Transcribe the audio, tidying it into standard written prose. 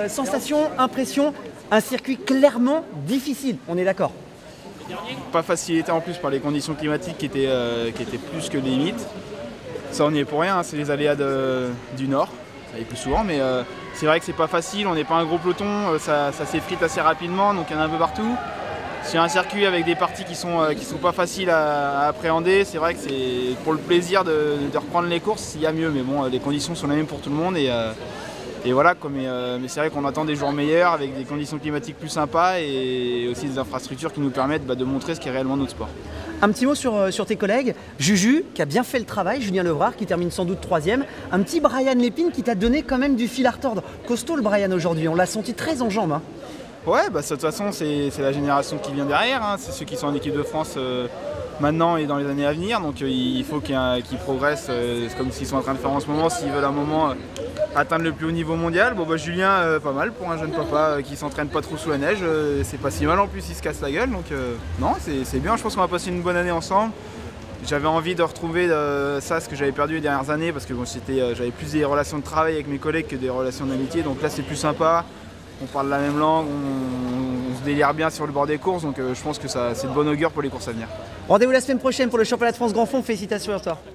sensation, impression, un circuit clairement difficile, on est d'accord? Pas facilité en plus par les conditions climatiques qui étaient plus que limites. Ça on n'y est pour rien, hein, c'est les aléas du nord, ça arrive plus souvent, mais c'est vrai que c'est pas facile, on n'est pas un gros peloton, ça s'effrite assez rapidement, donc il y en a un peu partout. C'est un circuit avec des parties qui sont pas faciles à appréhender, c'est vrai que c'est pour le plaisir de reprendre les courses, il y a mieux, mais bon, les conditions sont les mêmes pour tout le monde et voilà, mais c'est vrai qu'on attend des jours meilleurs avec des conditions climatiques plus sympas et aussi des infrastructures qui nous permettent de montrer ce qu'est réellement notre sport. Un petit mot sur tes collègues. Juju, qui a bien fait le travail, Julien Levrard, qui termine sans doute 3e. Un petit Brian Lépine qui t'a donné quand même du fil à retordre. Costaud le Brian aujourd'hui, on l'a senti très en jambes. Hein. Ouais, de toute façon, c'est la génération qui vient derrière. Hein. C'est ceux qui sont en équipe de France maintenant et dans les années à venir. Donc il faut qu'ils progressent comme s'ils sont en train de faire en ce moment, s'ils veulent à un moment atteindre le plus haut niveau mondial. Bon, Julien, pas mal pour un jeune papa qui s'entraîne pas trop sous la neige. C'est pas si mal en plus, il se casse la gueule. Donc non, c'est bien. Je pense qu'on va passer une bonne année ensemble. J'avais envie de retrouver ce que j'avais perdu les dernières années parce que bon, j'avais plus des relations de travail avec mes collègues que des relations d'amitié. Donc là, c'est plus sympa. On parle la même langue, on se délire bien sur le bord des courses, donc je pense que c'est de bon augure pour les courses à venir. Rendez-vous la semaine prochaine pour le championnat de France Grand Fond, félicitations à toi.